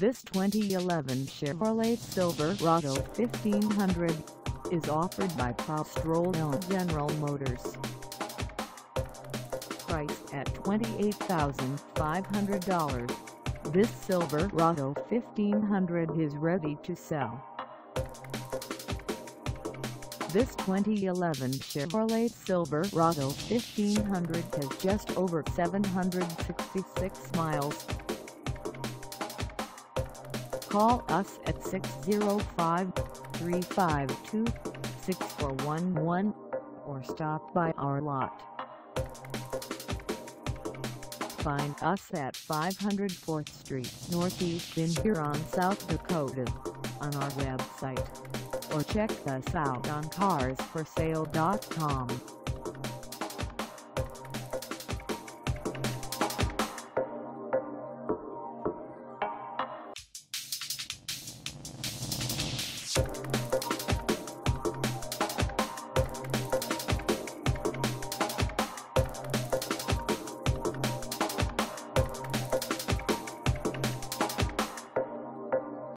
This 2011 Chevrolet Silverado 1500 is offered by PROSTROLLO General Motors. Priced at $28,500, this Silverado 1500 is ready to sell. This 2011 Chevrolet Silverado 1500 has just over 766 miles. Call us at 605-352-6411 or stop by our lot. Find us at 500 4th Street Northeast in Huron, South Dakota on our website, or check us out on carsforsale.com.